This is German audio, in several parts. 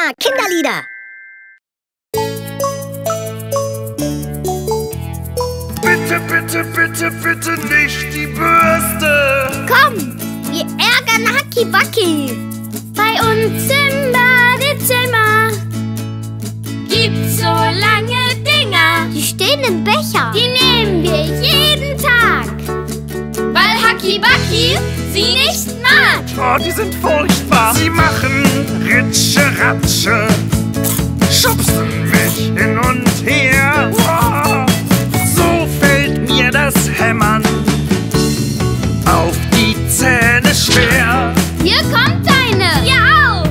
Hurra, Kinderlieder! Bitte, bitte, bitte, bitte nicht die Bürste! Komm, wir ärgern Hacki Backi. Bei uns im Badezimmer gibt's so lange Dinger. Die stehen im Becher. Die nehmen wir jeden Tag, weil Hacki Backi sie nicht mag. Oh, die sind furchtbar! Sie machen Ritsche, Ratsche, schubsen mich hin und her. Oh, so fällt mir das Hämmern auf die Zähne schwer. Hier kommt eine. Ihr auch.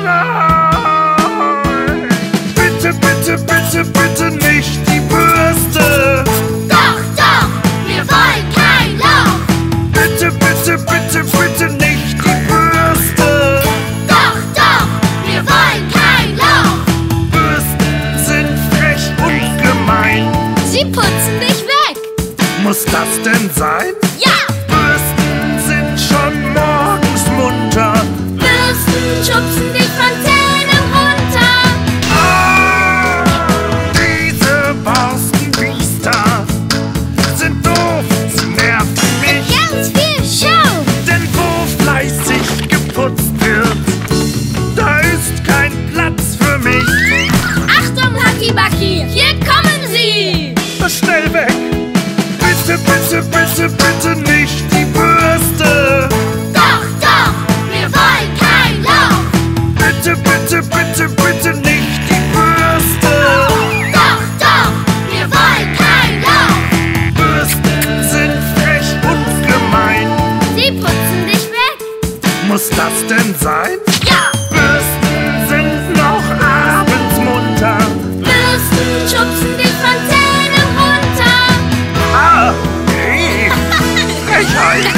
Nein! Bitte, bitte, bitte, bitte nicht die Bürste! Doch, doch, wir wollen kein Loch. Bitte, bitte, bitte, bitte nicht die Bürste! Doch, doch, wir wollen kein Loch. Bürsten sind frech und gemein. Sie putzen dich weg. Muss das denn sein? Ja, Bürsten sind schon morgens munter. Bürsten schubsen dich von Zähnen runter. Ah, diese Borstenbiester sind doof, sie nerven mich. Ganz viel Show. Denn wo fleißig geputzt wird, da ist kein Platz für mich. Achtung, Hacki Backi, hier kommen sie. Schnell weg! Bitte, bitte, bitte, bitte nicht die Bürste! Doch, doch, wir wollen kein Loch. Bitte, bitte, bitte, bitte nicht die Bürste! Doch, doch, wir wollen kein Loch. Bürsten sind frech und gemein. Sie putzen dich weg. Muss das denn sein? Ja, Bürsten sind noch abends munter. Bürsten schubsen dich von Zähnen runter. Ah, hey, Frechheit!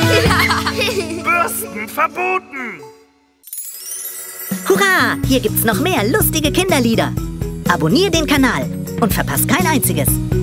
Bürsten verboten! Hurra, hier gibt's noch mehr lustige Kinderlieder. Abonnier den Kanal und verpasst kein einziges.